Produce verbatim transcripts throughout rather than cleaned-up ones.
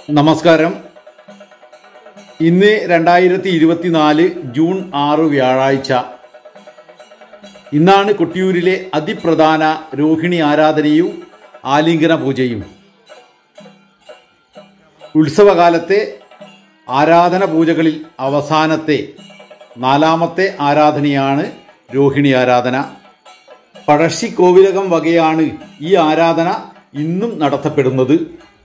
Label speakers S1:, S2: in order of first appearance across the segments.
S1: നമസ്കാരം. ഇന്ന് രണ്ടായിരത്തി ഇരുപത്തിനാല് ജൂൺ ആറ് വ്യാഴാഴ്ച. ഇന്നാണ് കൊട്ടിയൂരിലെ അതിപ്രധാന രോഹിണി ആരാധനയും ആലിംഗന പൂജയും. ഉത്സവകാലത്തെ ആരാധന പൂജകളിൽ അവസാനത്തെ നാലാമത്തെ ആരാധനയാണ് രോഹിണി ആരാധന. പഴശ്ശി കോവിലകം വകയാണ് ഈ ആരാധന ഇന്നും നടത്തപ്പെടുന്നത്.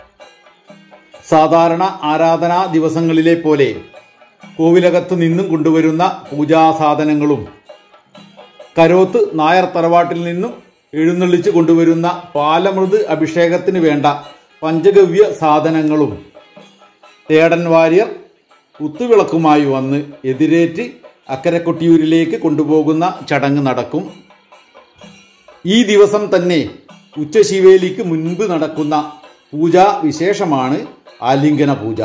S1: സാധാരണ ആരാധനാ ദിവസങ്ങളിലെ പോലെ കോവിലകത്ത് നിന്നും കൊണ്ടുവരുന്ന പൂജാസാധനങ്ങളും കരോത്ത് നായർ തറവാട്ടിൽ നിന്നും എഴുന്നള്ളിച്ച് കൊണ്ടുവരുന്ന പാലമൃത് അഭിഷേകത്തിന് വേണ്ട പഞ്ചഗവ്യ സാധനങ്ങളും തേടൻ വാര്യർ കുത്തുവിളക്കുമായി വന്ന് എതിരേറ്റ് അക്കരെ കൊട്ടിയൂരിലേക്ക് കൊണ്ടുപോകുന്ന ചടങ്ങ് നടക്കും. ഈ ദിവസം തന്നെ ഉച്ചശിവേലിക്ക് മുൻപ് നടക്കുന്ന പൂജാ വിശേഷമാണ് ആലിംഗന പൂജ.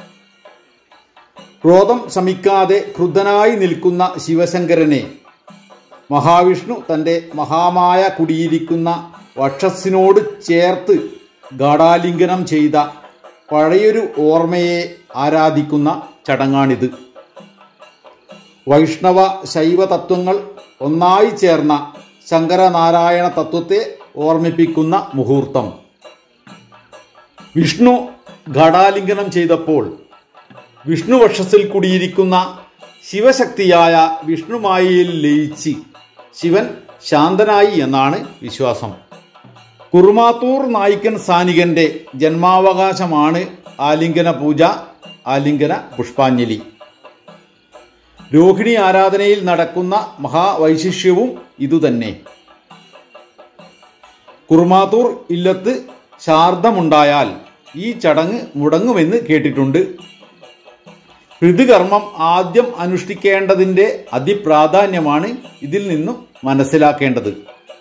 S1: ക്രോധം ശമിക്കാതെ ക്രുദ്ധനായി നിൽക്കുന്ന ശിവശങ്കരനെ മഹാവിഷ്ണു തൻ്റെ മഹാമായ കുടിയിരിക്കുന്ന വക്ഷസ്സിനോട് ചേർത്ത് ഗാഢാലിംഗനം ചെയ്ത പഴയൊരു ഓർമ്മയെ ആരാധിക്കുന്ന ചടങ്ങാണിത്. വൈഷ്ണവ ശൈവ തത്വങ്ങൾ ഒന്നായി ചേർന്ന ശങ്കരനാരായണ തത്വത്തെ ഓർമ്മിപ്പിക്കുന്ന മുഹൂർത്തം. വിഷ്ണു ഗാഢാലിംഗനം ചെയ്തപ്പോൾ വിഷ്ണു വക്ഷസ്സിൽ കുടിയിരിക്കുന്ന ശിവശക്തിയായ വിഷ്ണുമായയിൽ ലയിച്ച് ശിവൻ ശാന്തനായി എന്നാണ് വിശ്വാസം. കുറുമാത്തൂർ നായിക്കൻ സാനികന്റെ ജന്മാവകാശമാണ് ആലിംഗന പൂജ, ആലിംഗന പുഷ്പാഞ്ജലി. രോഹിണി ആരാധനയിൽ നടക്കുന്ന മഹാവൈശിഷ്ട്യവും ഇതുതന്നെ. കുറുമാത്തൂർ ഇല്ലത്ത് ശാർദമുണ്ടായാൽ ഈ ചടങ്ങ് മുടങ്ങുമെന്ന് കേട്ടിട്ടുണ്ട്. ഋതുകർമ്മം ആദ്യം അനുഷ്ഠിക്കേണ്ടതിൻ്റെ അതിപ്രാധാന്യമാണ് ഇതിൽ നിന്നും മനസ്സിലാക്കേണ്ടത്.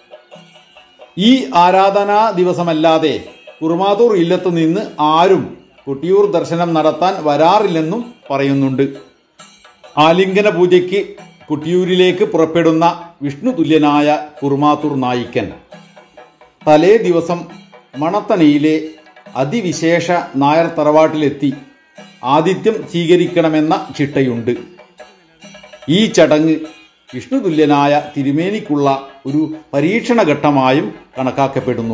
S1: ഈ ആരാധനാ ദിവസമല്ലാതെ കുറുമാത്തൂർ ഇല്ലത്ത് നിന്ന് ആരും കൊട്ടിയൂർ ദർശനം നടത്താൻ വരാറില്ലെന്നും പറയുന്നുണ്ട്. ആലിംഗന പൂജയ്ക്ക് കൊട്ടിയൂരിലേക്ക് പുറപ്പെടുന്ന വിഷ്ണു തുല്യനായ കുറുമാത്തൂർ നായിക്കൻ തലേ ദിവസം മണത്തണയിലെ അതിവിശേഷ നായർ തറവാട്ടിലെത്തി ആതിഥ്യം സ്വീകരിക്കണമെന്ന ചിട്ടയുണ്ട്. ഈ ചടങ്ങ് വിഷ്ണുതുല്യനായ തിരുമേനിക്കുള്ള ഒരു പരീക്ഷണഘട്ടമായും കണക്കാക്കപ്പെടുന്നു.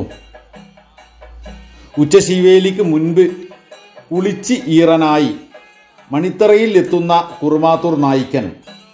S1: ഉച്ചശിവേലിക്ക് മുൻപ് കുളിച്ച് ഈറനായി മണിത്തറയിൽ എത്തുന്ന കുറുമാത്തൂർ നായിക്കൻ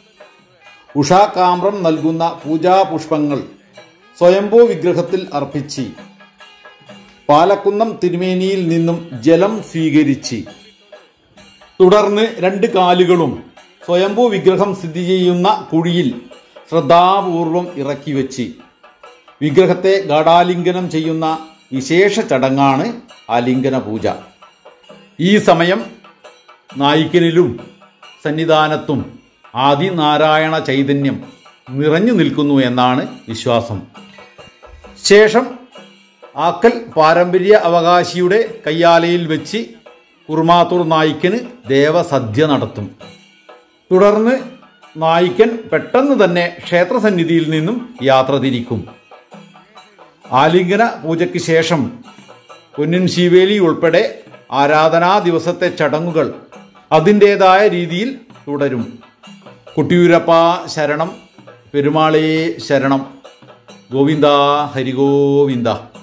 S1: ഉഷാകാമ്രം നൽകുന്ന പൂജാപുഷ്പങ്ങൾ സ്വയംഭൂ വിഗ്രഹത്തിൽ അർപ്പിച്ച് പാലക്കുന്നം തിരുമേനിയിൽ നിന്നും ജലം സ്വീകരിച്ച് തുടർന്ന് രണ്ട് കാലുകളും സ്വയംഭൂ വിഗ്രഹം സ്ഥിതി ചെയ്യുന്ന കുഴിയിൽ ശ്രദ്ധാപൂർവം ഇറക്കി വെച്ച് വിഗ്രഹത്തെ ഗാഢാലിംഗനം ചെയ്യുന്ന വിശേഷ ചടങ്ങാണ് ആലിംഗന പൂജ. ഈ സമയം നായിക്കനിലും സന്നിധാനത്തും ആദിനാരായണ ചൈതന്യം നിറഞ്ഞു നിൽക്കുന്നു എന്നാണ് വിശ്വാസം. ശേഷം ആക്കൽ പാരമ്പര്യ അവകാശിയുടെ കയ്യാലയിൽ വെച്ച് കുറുമാത്തൂർ നായിക്കന് ദേവസദ്യ നടത്തും. തുടർന്ന് നായിക്കൻ പെട്ടെന്ന് തന്നെ ക്ഷേത്രസന്നിധിയിൽ നിന്നും യാത്ര തിരിക്കും. ആലിംഗന പൂജയ്ക്ക് ശേഷം പൊന്നിൻ ശിവേലി ഉൾപ്പെടെ ആരാധനാ ദിവസത്തെ ചടങ്ങുകൾ അതിൻ്റേതായ രീതിയിൽ തുടരും. കൊട്ടിയൂരപ്പ ശരണം, പെരുമാളേ ശരണം, ഗോവിന്ദ ഹരിഗോവിന്ദ.